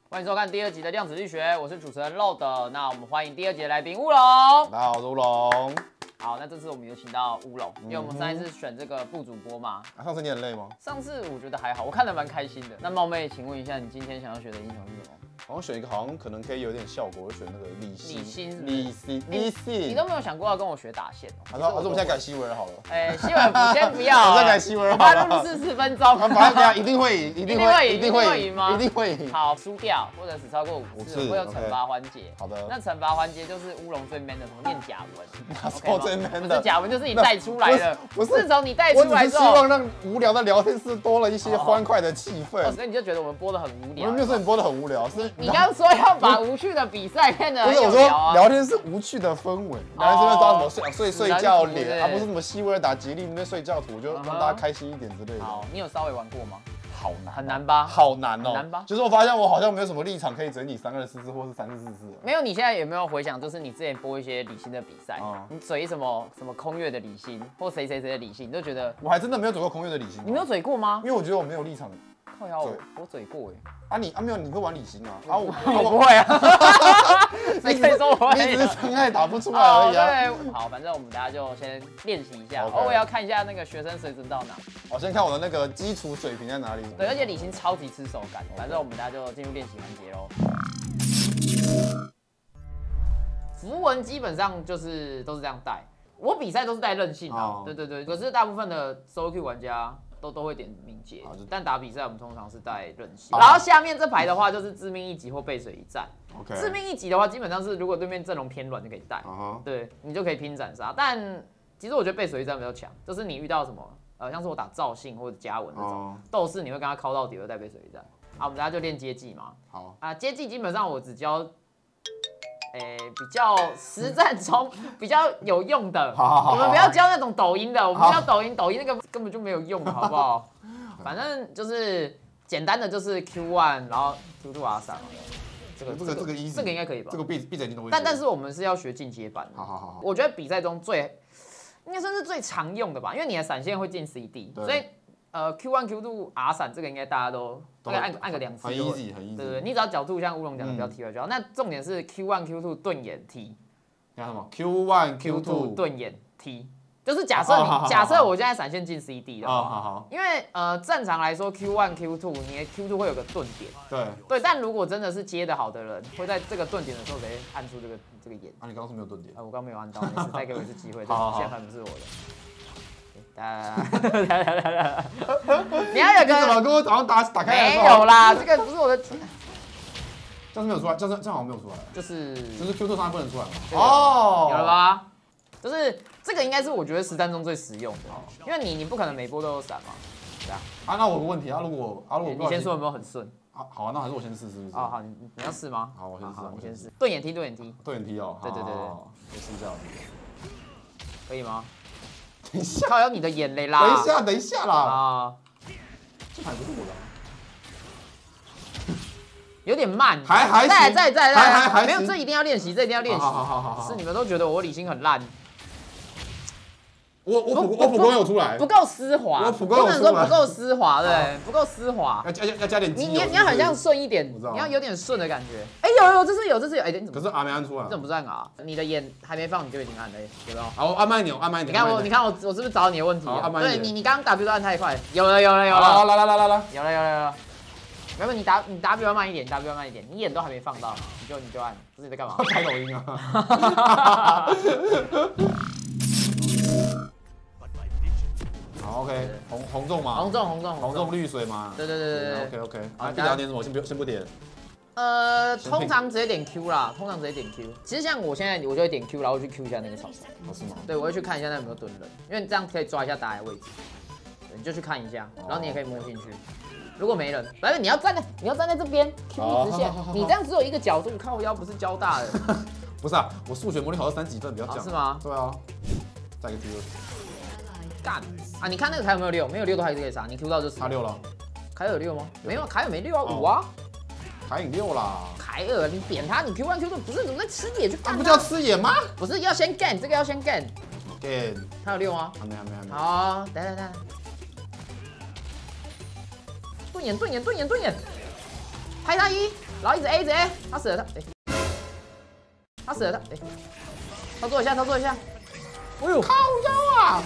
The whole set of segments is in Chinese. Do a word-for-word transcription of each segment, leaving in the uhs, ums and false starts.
欢迎收看第二集的量子力学，我是主持人 Load。那我们欢迎第二集的来宾乌龙。 大家好，我是乌龙。 好，那这次我们有请到乌龙，因为我们上一次选这个副主播嘛。 啊、上次你很累吗？ 上次我觉得还好，我看得蛮开心的。那冒昧请问一下，你今天想要学的英雄是什么？ 好像选一个好像可能可以有点效果，我就选那个李信。 李信， 李信，李信。 你都没有想过要跟我学打线哦？ 还是还是我们现在改西维尔好了？ 哎，西维尔先不要， 再改西维尔好了。 录四十分钟， 反正这样一定会赢，一定会赢， 一定会赢吗？ 一定会赢。 好，输掉或者只超过五次会有惩罚环节。 好的。 那惩罚环节就是乌龙最 man 的，什么念甲文？ 哪是我最 man 的？ 不是甲文，就是你带出来的。 不是， 自从你带出来之后， 我只是希望让无聊的聊天室多了一些欢快的气氛。 所以你就觉得我们播的很无聊？ 我没有说你播的很无聊，是你刚刚说要把无趣的比赛变得很有聊啊。聊天是无趣的氛围，聊天是抓什么睡睡睡觉脸，而不是什么西维尔打吉利那边睡觉图，就让大家开心一点之类的。 好，你有稍微玩过吗？ 好难， 很难吧？ 好难哦， 难吧？ 就是我发现我好像没有什么立场可以整理三二四四或是三四四四。 没有，你现在有没有回想，就是你之前播一些理性的比赛，你嘴什么什么空月的理性，或谁谁谁的理性，你都觉得我还真的没有嘴过空月的理性。 你没有嘴过吗？ 因为我觉得我没有立场。 靠腰，我我嘴过哎。 啊你啊没有，你会玩理性啊？啊我我不会啊。谁可以说我会？ 你只是真爱打不出来而已啊。 对，好，反正我们大家就先练习一下。哦，我要看一下那个学生水准到哪。 我先看我的那个基础水平在哪里。 对，而且李行超级吃手感。反正我们大家就进入练习环节喽。符文基本上就是都是这样带，我比赛都是带韧性啊。对对对，可是大部分的 solo queue 玩家。都都会点冥界，但打比赛我们通常是带韧性。然后下面这排的话就是致命一击或背水一战。 Okay. 致命一击的话，基本上是如果对面阵容偏软就可以带， uh huh. 对你就可以拼斩杀。但其实我觉得背水一战比较强，就是你遇到什么呃，像是我打赵信或者嘉文那种、uh huh. 斗士，你会跟他敲到底，会带背水一战。好，我们大家就练接技嘛。 好啊，接技基本上我只教。诶、欸，比较实战中比较有用的， 好好好， 我们不要教那种抖音的，我们教抖音，抖音那个根本就没有用，好不好？反正就是简单的，就是 Q 一，然后 Q 二 R 三，这个这个这个 easy， 这个应该可以吧？ 这个闭闭着眼睛都会。 但但是我们是要学进阶版的。 好好好， 我觉得比赛中最应该算是最常用的吧，因为你的闪现会进 C D， 所以。呃 ，Q 一、Q 二 R 闪这个应该大家都大概按按个两次， 很 easy， 很 easy。 对对，你只要角度像乌龙讲的不要踢外就好。那重点是 Q 一、Q 二 盾眼踢。 叫什么 ？Q 一、Q 二盾眼踢，就是假设你假设我现在闪现进 C D 的话，因为呃正常来说 Q 一、Q 二 你的 Q 二会有个盾点。 对对，但如果真的是接的好的人，会在这个盾点的时候直接按出这个这个眼。 啊，你刚刚是没有盾点？ 啊，我刚没有按到，没事，再给我一次机会。现在盘不是我的。你要有个， 你怎么跟我早上打打开？ 没有啦，这个不是我的。 这样是没有出来，这样这样好像没有出来。 就是， 就是 Q 二上不能出来嘛。 哦，有了吧？就是这个应该是我觉得实战中最实用的，因为你你不可能每波都有闪嘛，对啊。 啊，那我有个问题啊，如果啊如果你先说有没有很顺？ 啊好啊，那还是我先试是不是？ 啊好，你你要试吗？ 好，我先试， 你先试。盾眼踢，盾眼踢， 盾眼踢哦。 对对对对， 我试一下。 可以吗？ 等一下， 靠有你的眼泪啦！ 等一下，等一下啦！啊，这盘不是我的， 有点慢， 还还再再再再， 还还没有，这一定要练习，这一定要练习。 好好好好， 是你们都觉得我理性很烂， 我我我普攻有出来， 不够丝滑， 我普攻有出来， 不能说不够丝滑，对，不够丝滑， 要加要加点。 你你你要很像顺一点，你要有点顺的感觉。哎，有有，这是有，这是有，哎，你怎么？ 可是阿没按出来， 你怎么不按啊？你的眼还没放，你就已经按了，有没有？ 好，按慢一点，按慢一点。 你看我，你看我，我是不是找你的问题？ 按慢一点。 对你，你刚刚 W 都按太快，有了有了有了。 好，来来来来来， 有了有了有了。没有，你 W 你 W 要慢一点 ，W 要慢一点，你眼都还没放到，你就你就按，不是你在干嘛？ 拍抖音啊！好 ，OK， 红红中嘛， 红中红中红中绿水嘛。 对对对对 ，OK OK。好，第二点什么？先不先不点。 呃，通常直接点 Q 啦，通常直接点 Q。其实像我现在，我就会点 Q， 然后去 Q 一下那个草丛。 哦，是吗？ 对，我会去看一下那有没有蹲人，因为这样可以抓一下打野位置。你就去看一下，然后你也可以摸进去。如果没人，反正你要站在你要站在这边 Q 一直线，你这样只有一个角度，靠腰不是交大的。 不是啊，我数学模拟考到三几分，不要讲。 是吗？ 对啊。再一个 Q 二。 干啊！你看那个凯有没有六？没有六都还是可以杀，你 Q 到就死。 他六了。 凯尔有六吗？没有，凯尔没六啊，五啊。 凯影六啦。 凯尔，你扁他，你 Q 一 Q 二不是怎么在吃野去干？ 不叫吃野吗？ 不是要先 gan， 这个要先 gan。gan， 他有六吗？ 还没，还没，还没。 好，等等等。盾眼，盾眼，盾眼，盾眼。 拍他一，然后一直 A 一直 A， 他死了他，哎，他死了他，哎，操作一下操作一下，哎呦， 靠腰啊！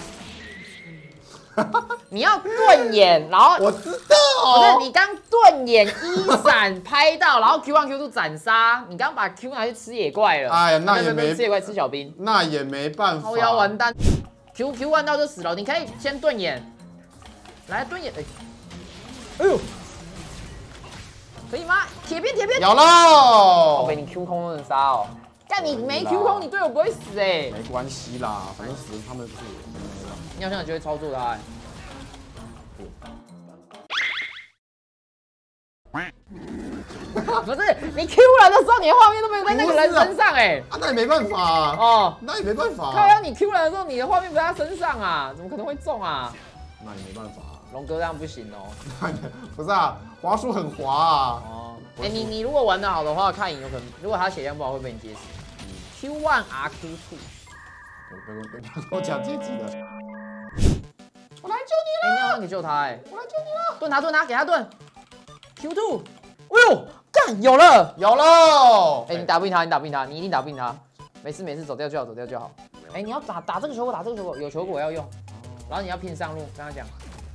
你要盾眼，然后我知道， 不是你刚盾眼一闪拍到，然后 Q 一 Q 二斩杀，你刚把 Q 拿去吃野怪了。 哎呀，那也没吃野怪吃小兵， 那也没办法。 靠腰完蛋 ，Q Q 一到就死了。你可以先盾眼，来盾眼，哎，哎呦，可以吗？铁片铁片， 有喽！ 宝贝，你 Q 空都能杀哦。但你没 Q 空，你队友不会死哎。 没关系啦，反正死他们不是我。 你好像有机会操作他哎。不是你 Q 人的时候，你的画面都没有在那个人身上哎。 啊，那也没办法啊。哦，那也没办法。 靠，要你 Q 人的时候，你的画面不在他身上啊，怎么可能会中啊？ 那也没办法。 龙哥这样不行哦。 不是啊，滑鼠很滑啊。哦。 哎，你你如果玩得好的话，看影有可能，如果他血量不好，会被你接死。Q 一 R Q 二。 别别别跟我讲阶级的。 我来救你了！哎，你好像可以救他哎。我来救你了！盾他盾他，给他盾。Q 二。哎呦，干有了有了！ 哎，你打不赢他，你打不赢他，你一定打不赢他。没事没事，走掉就好，走掉就好。哎，你要打打这个球果，打这个球果，有球果要用。然后你要拼上路，跟他讲。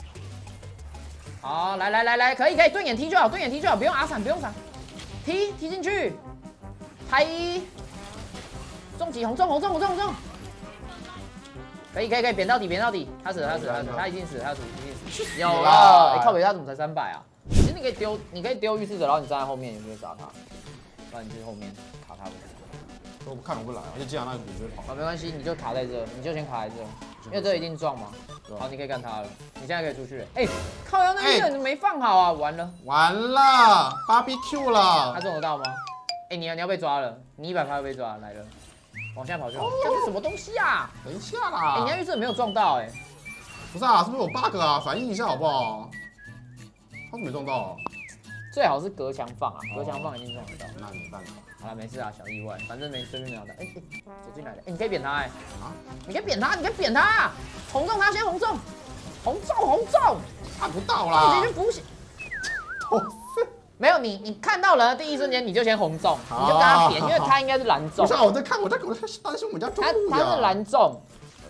好，来来来来，可以可以，盾眼踢就好，盾眼踢就好，不用阿闪，不用闪，踢踢进去，拍一，中几红中红中红中红中，可以可以可以，扁到底扁到底，他死了他死了他死了，他一定死了他死一定死，有了，哎靠北他怎么才三百啊？其实你可以丢，你可以丢预示者，然后你站在后面，你就会杀他，不然你去后面卡他。 我看我不来，而且既然那个主角跑， 啊没关系，你就卡在这，你就先卡在这，因为这一定撞嘛。好，你可以干他了，你现在可以出去。哎，靠腰那个人没放好啊，完了完了 ，B B Q 了， 他中得到吗？哎，你要你要被抓了，你一百趴会被抓来了，往下跑就好。这是什么东西啊？ 等一下啦， 哎，你家预测没有撞到哎， 不是啊，是不是有 bug 啊？反映一下好不好？他怎么没撞到？ 最好是隔墙放啊，隔墙放一定撞得到。 那没办法。 好了，没事啊，小意外，反正没随便秒到。哎哎，走进来了，哎，你可以扁他哎，啊，你可以扁他，你可以扁他，红中他先红中，红中红中， 看不到啦， 你去补血。没有你，你看到人的第一瞬间你就先红中，你就跟他扁，因为他应该是蓝中。 不是，我在看，我在我在担心我们家中路他他是蓝中，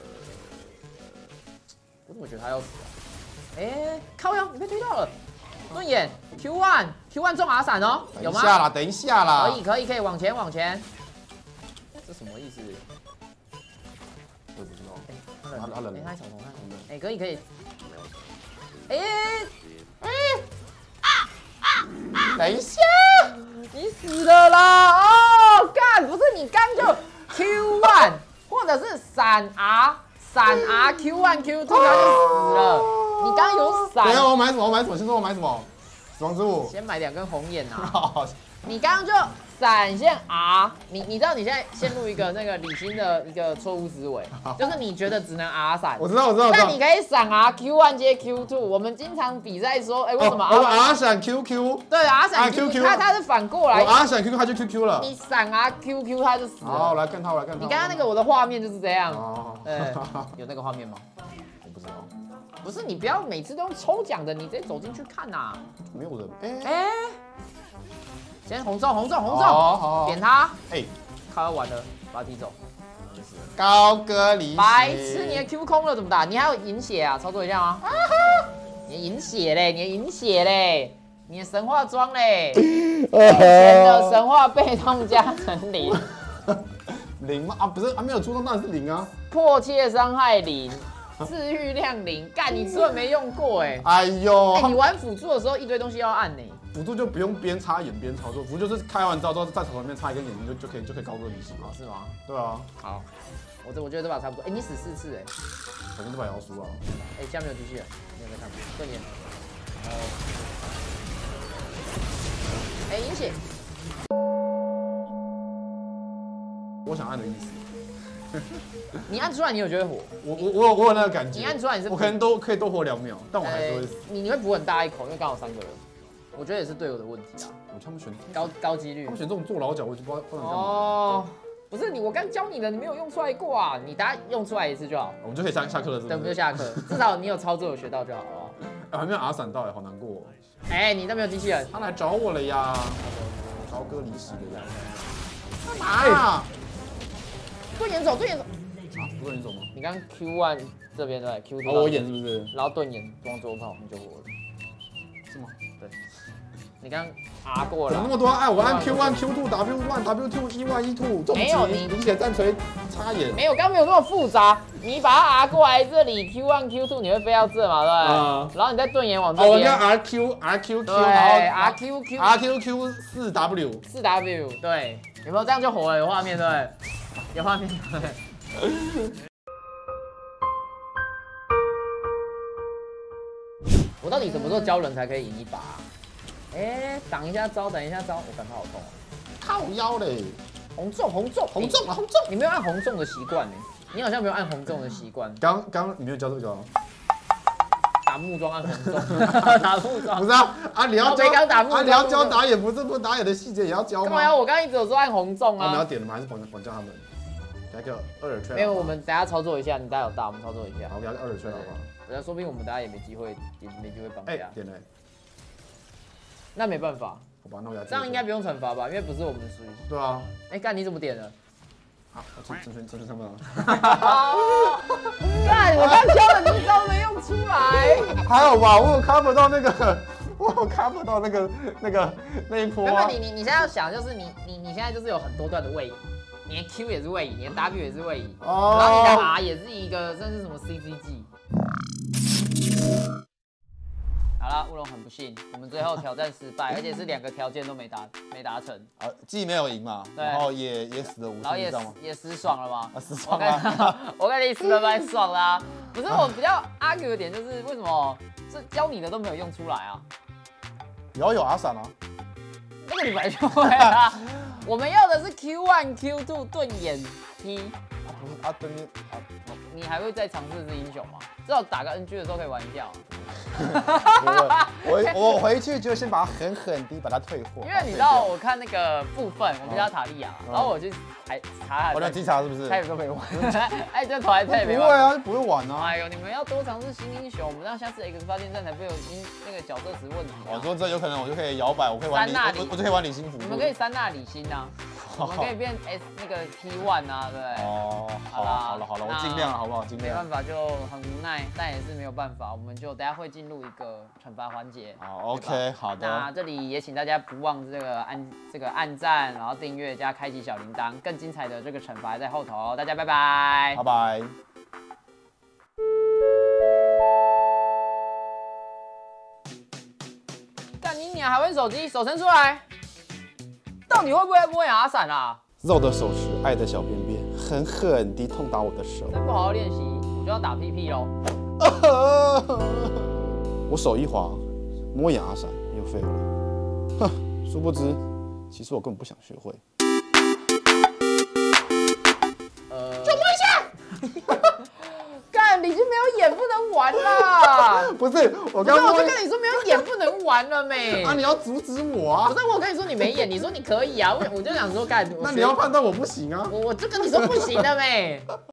我怎么觉得他要死啊？哎，靠腰，你被推到了。盾眼 Q 一 Q 一中阿闪哦，有吗？ 等一下啦，等一下啦。 可以可以可以，往前往前。这什么意思？ 我不知道。 哎，他冷，他冷，哎，他小童，他小童。哎，可以可以。哎哎啊啊！ 等一下， 你死了啦！哦，干，不是你刚就 Q 一 或者是闪 R 闪 R Q 一 Q 二他就死了。你刚刚有闪， 等下我买什么？我买什么？先说我买什么？死亡之物。 先买两根红眼啊！你刚刚就闪现 R， 你你知道你现在陷入一个那个李欣的一个错误思维，就是你觉得只能 R 闪。 我知道，我知道。 但你可以闪 R Q 一 接 Q 二。我们经常比赛说，哎，为什么 R R 闪 Q Q？ 对 ，R 闪 Q Q， 它它是反过来。 我 R 闪 Q Q， 它就 Q Q 了。 你闪 R Q Q， 它就死了。 好，我来看它，我来看它。 你刚刚那个我的画面就是这样。哦。对，有那个画面吗？ 我不知道。 不是你不要每次都用抽奖的，你直接走进去看呐。 没有人。哎哎，先红中红中红中， 好好点他。 哎， 靠要完了，把他踢走。 高歌离白痴，你的 Q 空了怎么打？你还有饮血啊？操作一下吗？你的饮血嘞，你的饮血嘞，你的神话装嘞，目前的神话被动加成零。 零吗？啊，不是，还没有出动，当然是零啊。 迫切伤害零。治愈量零，干你根本没用过哎！ 哎呦， 哎，你玩辅助的时候一堆东西要按呢。 辅助就不用边插眼边操作，辅助就是开完招之后在草丛里面插一根眼睛就就可以就可以高歌离席。 哦，是吗？ 对啊。 好，我这我觉得这把差不多。哎，你死四次哎， 反正这把也要输啊。 哎，下面有机器人，你有没有看？盾眼。然后，哎，饮血。 我想按的意思。 你按出来，你有觉得火？ 我我我有我有那个感觉。 你按出来你是， 我可能都可以多活两秒，但我还是会死。 你你会补很大一口，因为刚好三个人。我觉得也是队友的问题啊。 我他们选高高几率。 他们选这种坐牢角，我就不知道不能干嘛。 哦，不是你，我刚教你的，你没有用出来过啊！你等下用出来一次就好。 我们就可以下下课了，是不是？ 对，我们就下课。至少你有操作有学到就好了。 还没有阿闪到哎，好难过。 哎，你那边有机器人？ 他来找我了呀，高歌离席了呀。干嘛呀？ 盾眼走，盾眼走。 啊，不是你走吗？ 你刚 Q 一 这边对 Q 二。 哦，我演是不是？ 然后盾眼装左跑，你就活了。 是吗？ 对。你刚 R 过了。 怎么那么多按？我按 Q 一、Q 二、W 一、W 二、E 一、E 二，重击、理血战锤、插眼。 没有，刚没有那么复杂。你把它 R 过来这里 Q 一、Q 二，你会飞到这嘛，对不对？嗯。然后你再盾眼往这边。 哦，我叫 R Q R Q Q， 然后 R Q Q R Q Q 四 W 四 W， 对，有没有这样就火了？有画面对不对？有画面对。我到底什么时候教人才可以赢一把、啊？哎，挡一下招，等一下招，我感觉好痛、啊。 靠腰嘞！ 红中，红中， 红中，红中！ 你没有按红中的习惯呢，你好像没有按红中的习惯。 刚刚你没有教这个、啊？ 打木桩按红中，打木桩。 不是啊啊！你要教打木啊！你要教打野，不是不打野的细节也要教吗？ 干嘛呀？我刚刚一直有说按红中啊。 我们要点了吗？还是绑绑教他们？来个二尔吹。 没有，我们等下操作一下，你待有大，我们操作一下。 好，我给他二尔吹好不好？ 人家说不定我们大家也没机会，也没机会绑架。 哎，点了。 那没办法。 好吧，那我这样应该不用惩罚吧？因为不是我们的属性。 对啊。 哎，干你怎么点的？ 好，陈陈陈陈陈么了？ 干，我刚教的你招没用出来。 还好吧，我有 cover 到那个，我有 cover 到那个那个那一波啊。 你你你现在要想，就是你你你现在就是有很多段的位移，你的 Q 也是位移，你的 W 也是位移，哦、然后你的 R 也是一个，这是什么 C C G。好了，乌龙很不幸，我们最后挑战失败，而且是两个条件都没达没达成。 啊，既没有赢嘛，然后也也死了五次， 然后也也死爽了吗？ 啊，死爽了！ 我跟你死的蛮爽啦、啊。不是我比较 argue 的点就是为什么这教你的都没有用出来啊？ 有有阿闪啊， 那个你本来就会啊。我们要的是 Q 一 Q 二 盾眼 P。 啊不是啊，盾眼啊， 你还会再尝试这英雄吗？至少打个 N G 的时候可以玩一下、啊。 我我回去就先把它狠狠地把它退货。 因为你知道，我看那个部分，我们叫塔利亚，然后我去查查， 我叫机查是不是？ 他也都没玩。哎，这头还他也没玩。不会啊，不会玩啊。 哎呦，你们要多尝试新英雄，我们让下次 X 发电站才不会有英那个角色值问题。 我说这有可能，我就可以摇摆，我可以玩李，我我就可以玩李新福。 你们可以三纳李新啊。我们可以变 S 那个 P 一 啊，对不对？ 哦，好了好了好了，我尽量了，好不好？尽量。 没办法，就很无奈，但也是没有办法，我们就等下会进入一个惩罚环节。 好 ，OK， 好的。 那这里也请大家不忘这个按这个按赞，然后订阅加开启小铃铛，更精彩的这个惩罚在后头。大家拜拜， 拜拜。 干你娘！还玩手机，手伸出来。到底会不会摸牙伞啊？ 肉的手持，爱的小便便，狠狠地痛打我的手。 再不好好练习，我就要打屁屁喽。 我手一滑，摸牙伞又废了。哼，殊不知，其实我根本不想学会。 呃，就摸一下。干，已经没有眼不能玩啦。 不是，我刚刚我就跟你说没有眼不能玩了没？ 啊，你要阻止我啊！ 不是，我跟你说你没眼，你说你可以啊，我我就想说干。 那你要判断我不行啊。 我我就跟你说不行了没？